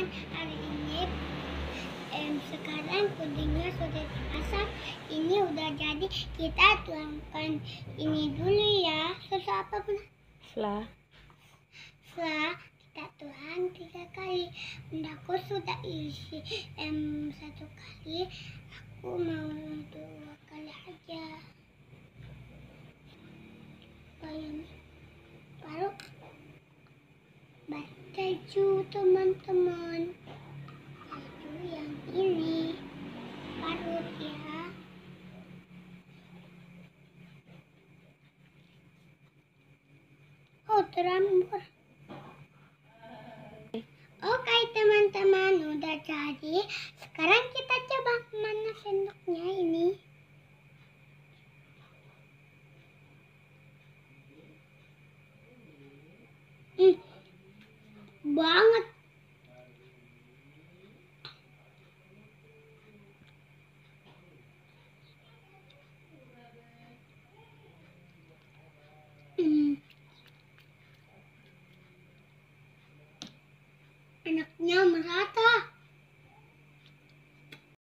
teman-teman, hari ini sekarang pudingnya sudah dimasak. Ini udah jadi, kita tuangkan ini dulu ya. Susu apa pun? Setelah kita tuang 3 kali. Bundaku sudah isi 1 kali, aku mau 2 kali aja. Baru baju teman-teman, baju yang ini parut ya. Oh, terambur. Oke teman-teman, udah jadi. Sekarang kita coba, mana sendoknya ini. Banget. Enaknya merata.